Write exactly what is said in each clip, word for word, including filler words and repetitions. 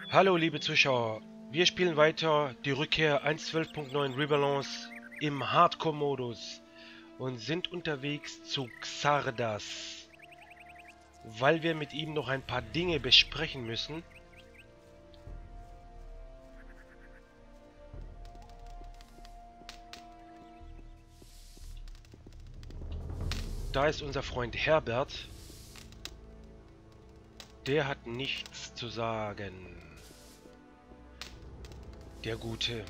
Hallo liebe Zuschauer, wir spielen weiter die Rückkehr eins Punkt zwölf Punkt neun Rebalance im Hardcore-Modus und sind unterwegs zu Xardas, weil wir mit ihm noch ein paar Dinge besprechen müssen. Da ist unser Freund Herbert, der hat nichts zu sagen. Der Gute.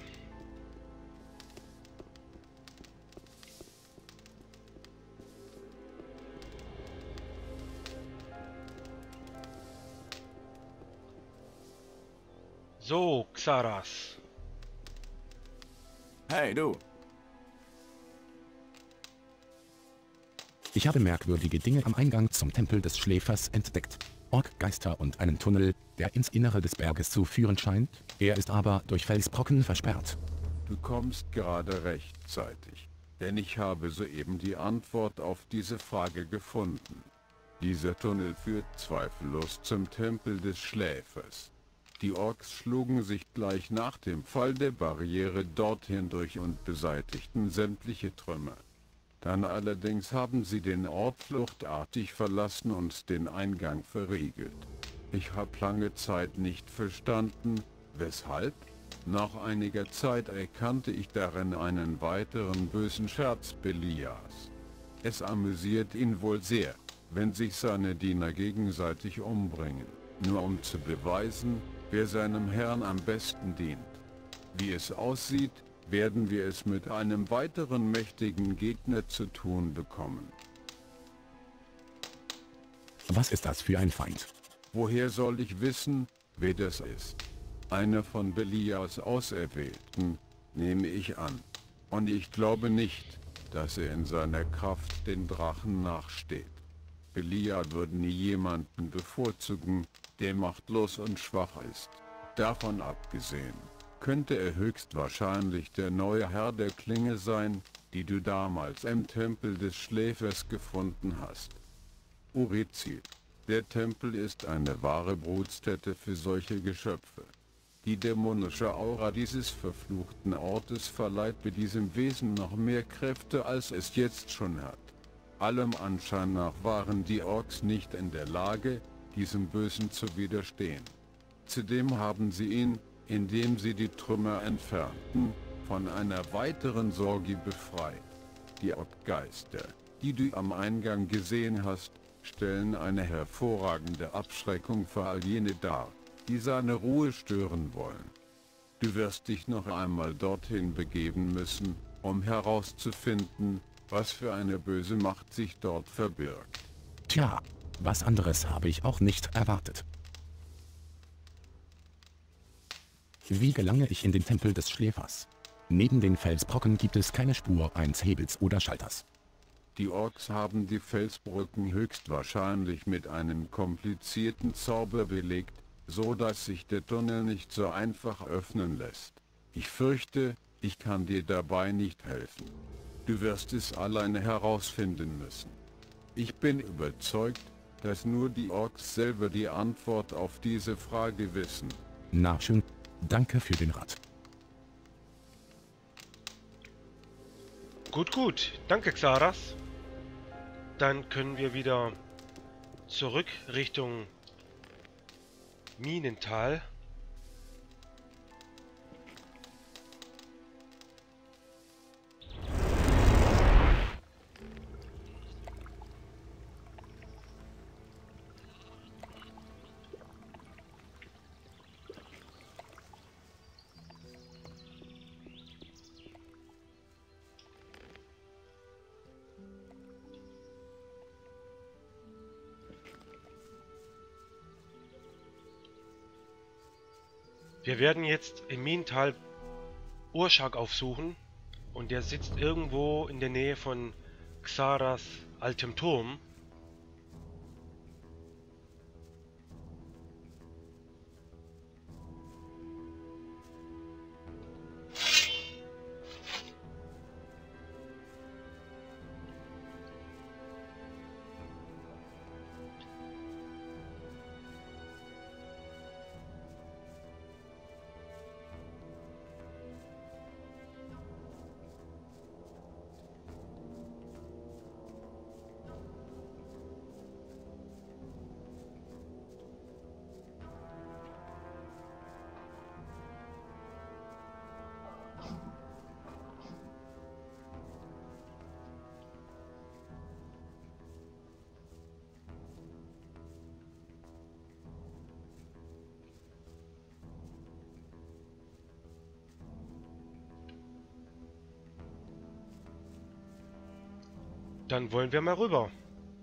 So, Xaras. Hey, du. Ich habe merkwürdige Dinge am Eingang zum Tempel des Schläfers entdeckt. Orkgeister und einen Tunnel, der ins Innere des Berges zu führen scheint. Er ist aber durch Felsbrocken versperrt. Du kommst gerade rechtzeitig, denn ich habe soeben die Antwort auf diese Frage gefunden. Dieser Tunnel führt zweifellos zum Tempel des Schläfers. Die Orks schlugen sich gleich nach dem Fall der Barriere dorthin durch und beseitigten sämtliche Trümmer. Dann allerdings haben sie den Ort fluchtartig verlassen und den Eingang verriegelt. Ich habe lange Zeit nicht verstanden, weshalb. Nach einiger Zeit erkannte ich darin einen weiteren bösen Scherz Belias. Es amüsiert ihn wohl sehr, wenn sich seine Diener gegenseitig umbringen, nur um zu beweisen, wer seinem Herrn am besten dient. Wie es aussieht, werden wir es mit einem weiteren mächtigen Gegner zu tun bekommen. Was ist das für ein Feind? Woher soll ich wissen, wer das ist? Einer von Belias Auserwählten, nehme ich an. Und ich glaube nicht, dass er in seiner Kraft den Drachen nachsteht. Belia würde nie jemanden bevorzugen, der machtlos und schwach ist. Davon abgesehen könnte er höchstwahrscheinlich der neue Herr der Klinge sein, die du damals im Tempel des Schläfers gefunden hast. Urizil. Der Tempel ist eine wahre Brutstätte für solche Geschöpfe. Die dämonische Aura dieses verfluchten Ortes verleiht bei diesem Wesen noch mehr Kräfte, als es jetzt schon hat. Allem Anschein nach waren die Orks nicht in der Lage, diesem Bösen zu widerstehen. Zudem haben sie ihn, indem sie die Trümmer entfernten, von einer weiteren Sorge befreit. Die Orkgeister, die du am Eingang gesehen hast, stellen eine hervorragende Abschreckung für all jene dar, die seine Ruhe stören wollen. Du wirst dich noch einmal dorthin begeben müssen, um herauszufinden, was für eine böse Macht sich dort verbirgt. Tja, was anderes habe ich auch nicht erwartet. Wie gelange ich in den Tempel des Schläfers? Neben den Felsbrocken gibt es keine Spur eines Hebels oder Schalters. Die Orks haben die Felsbrücken höchstwahrscheinlich mit einem komplizierten Zauber belegt, so dass sich der Tunnel nicht so einfach öffnen lässt. Ich fürchte, ich kann dir dabei nicht helfen. Du wirst es alleine herausfinden müssen. Ich bin überzeugt, dass nur die Orks selber die Antwort auf diese Frage wissen. Na schön, danke für den Rat. Gut, gut. Danke, Xaras. Dann können wir wieder zurück Richtung Minental. Wir werden jetzt im Minental Urschak aufsuchen und der sitzt irgendwo in der Nähe von Xaras altem Turm. Dann wollen wir mal rüber.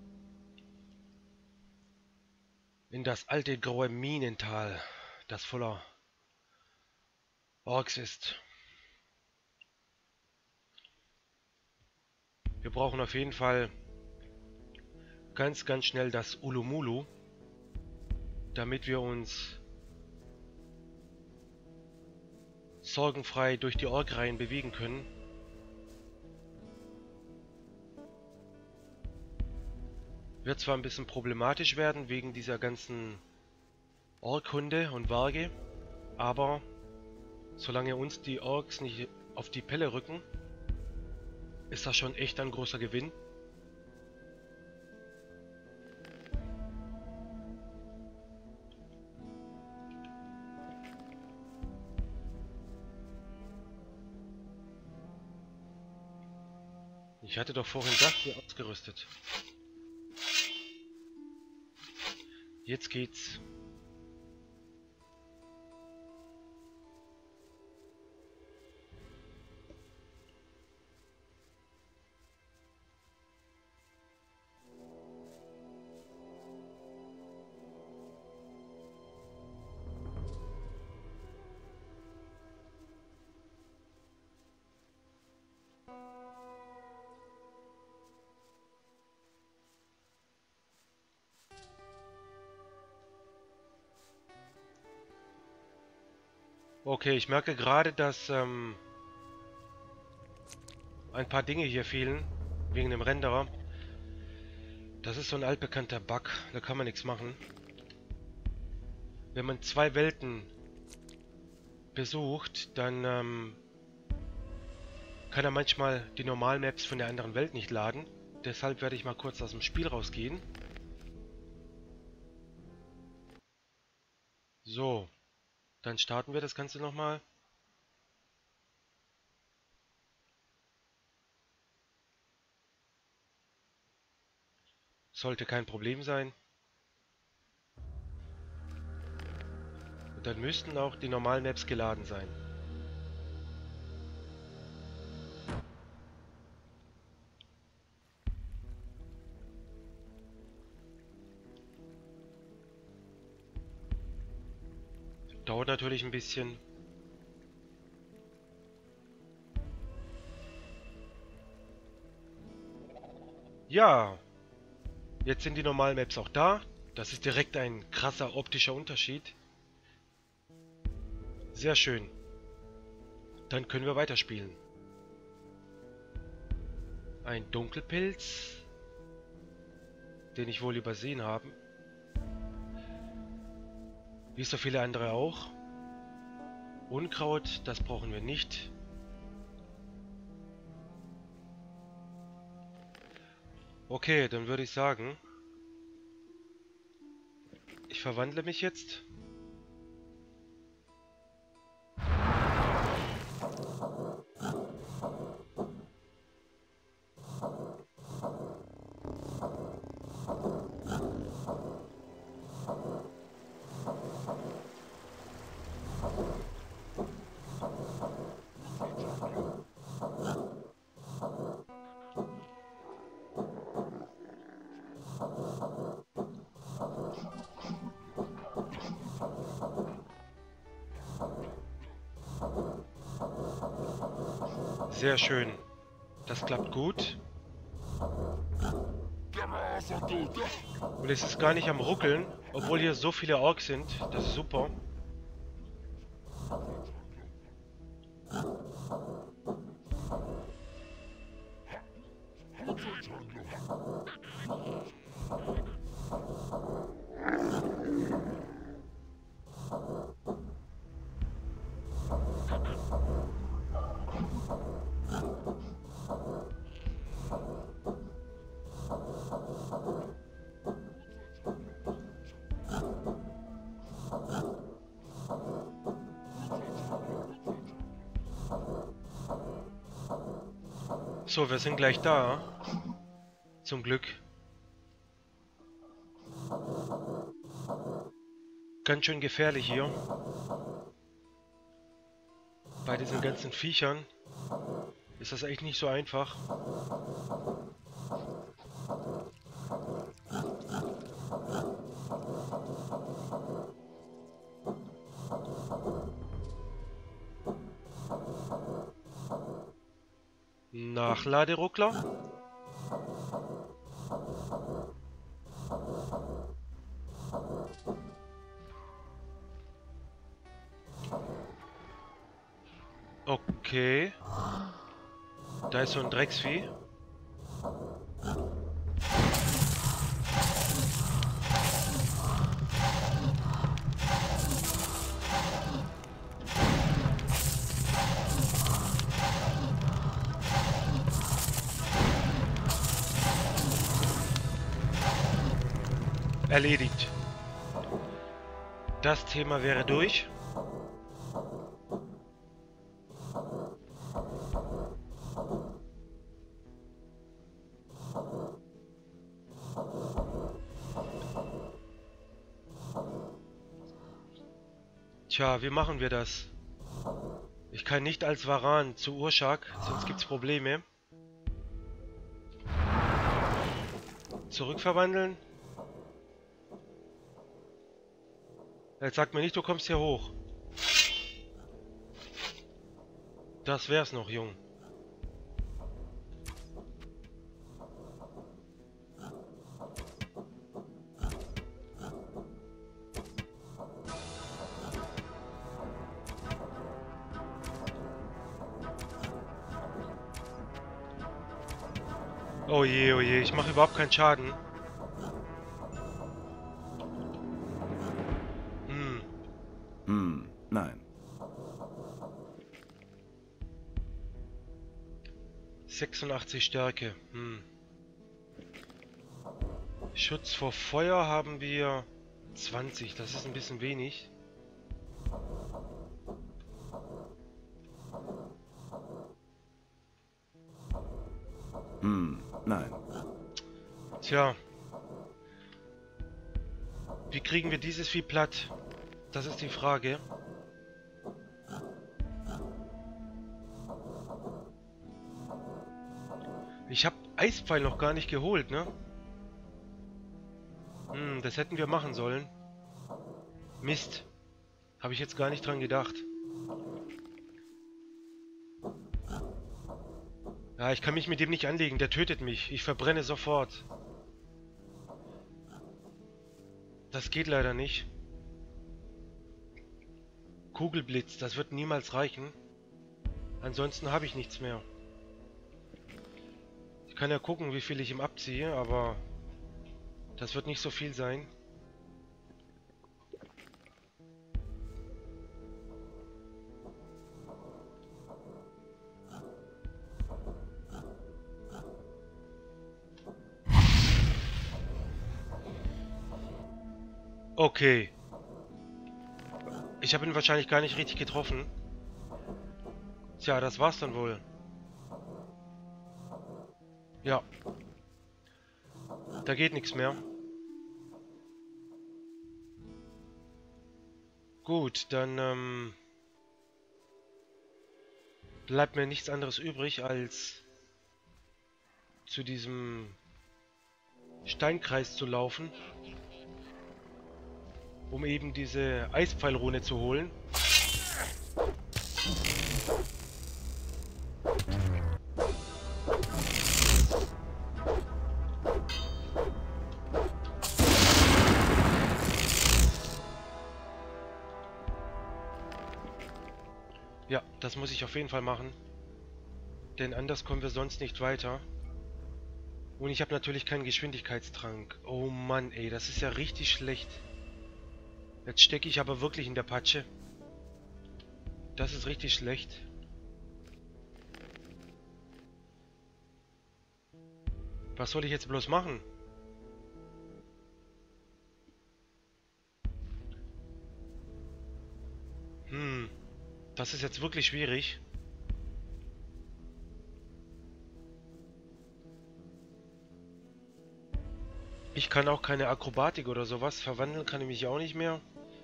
In das alte graue Minental, das voller Orks ist. Wir brauchen auf jeden Fall ganz, ganz schnell das Ulumulu, damit wir uns sorgenfrei durch die Orkreihen bewegen können. Wird zwar ein bisschen problematisch werden wegen dieser ganzen Orkhunde und Warge, aber solange uns die Orks nicht auf die Pelle rücken, ist das schon echt ein großer Gewinn. Ich hatte doch vorhin das hier ausgerüstet. Jetzt geht's. Okay, ich merke gerade, dass ähm, ein paar Dinge hier fehlen, wegen dem Renderer. Das ist so ein altbekannter Bug, da kann man nichts machen. Wenn man zwei Welten besucht, dann ähm, kann er manchmal die Normalmaps von der anderen Welt nicht laden. Deshalb werde ich mal kurz aus dem Spiel rausgehen. So. Dann starten wir das Ganze nochmal. Sollte kein Problem sein. Und dann müssten auch die normalen Maps geladen sein. Dauert natürlich ein bisschen. Ja, jetzt sind die normalen Maps auch da. Das ist direkt ein krasser optischer Unterschied. Sehr schön. Dann können wir weiterspielen. Ein Dunkelpilz, den ich wohl übersehen habe. Wie so viele andere auch. Unkraut, das brauchen wir nicht. Okay, dann würde ich sagen, ich verwandle mich jetzt. Sehr schön. Das klappt gut. Und es ist gar nicht am Ruckeln, obwohl hier so viele Orks sind. Das ist super. So, wir sind gleich da. Zum Glück. Ganz schön gefährlich hier. Bei diesen ganzen Viechern ist das echt nicht so einfach. Nachladeruckler. Okay. Da ist so ein Drecksvieh. Erledigt. Das Thema wäre durch. Tja, wie machen wir das? Ich kann nicht als Varan zu Urshak, sonst gibt's Probleme. Zurückverwandeln. Jetzt sag mir nicht, du kommst hier hoch. Das wär's noch, Jung. Oh je, oh je, ich mache überhaupt keinen Schaden. Hm. Hm, nein. sechsundachtzig Stärke. Hm. Schutz vor Feuer haben wir zwanzig. Das ist ein bisschen wenig. Hm, nein. Tja. Wie kriegen wir dieses Vieh platt? Das ist die Frage. Ich habe Eispfeil noch gar nicht geholt, ne? Hm, das hätten wir machen sollen. Mist. Habe ich jetzt gar nicht dran gedacht. Ja, ich kann mich mit dem nicht anlegen. Der tötet mich. Ich verbrenne sofort. Das geht leider nicht. Kugelblitz, das wird niemals reichen. Ansonsten habe ich nichts mehr. Ich kann ja gucken, wie viel ich ihm abziehe, aber das wird nicht so viel sein. Okay. Ich habe ihn wahrscheinlich gar nicht richtig getroffen. Tja, das war's dann wohl. Ja. Da geht nichts mehr. Gut, dann ähm, bleibt mir nichts anderes übrig, als zu diesem Steinkreis zu laufen, um eben diese Eispfeilrune zu holen. Ja, das muss ich auf jeden Fall machen. Denn anders kommen wir sonst nicht weiter. Und ich habe natürlich keinen Geschwindigkeitstrank. Oh Mann, ey, das ist ja richtig schlecht. Jetzt stecke ich aber wirklich in der Patsche. Das ist richtig schlecht. Was soll ich jetzt bloß machen? Hm, das ist jetzt wirklich schwierig. Ich kann auch keine Akrobatik oder sowas. Verwandeln kann ich mich auch nicht mehr.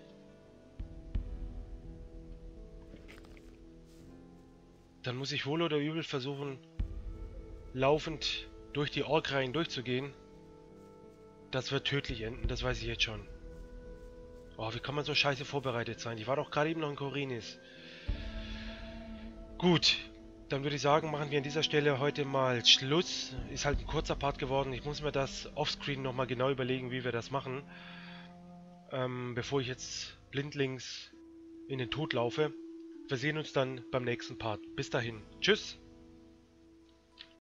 Dann muss ich wohl oder übel versuchen, laufend durch die Orkreihen durchzugehen. Das wird tödlich enden, das weiß ich jetzt schon. Oh, wie kann man so scheiße vorbereitet sein? Ich war doch gerade eben noch in Khorinis. Gut, dann würde ich sagen, machen wir an dieser Stelle heute mal Schluss. Ist halt ein kurzer Part geworden. Ich muss mir das offscreen nochmal genau überlegen, wie wir das machen. Ähm, bevor ich jetzt blindlings in den Tod laufe. Wir sehen uns dann beim nächsten Part. Bis dahin. Tschüss.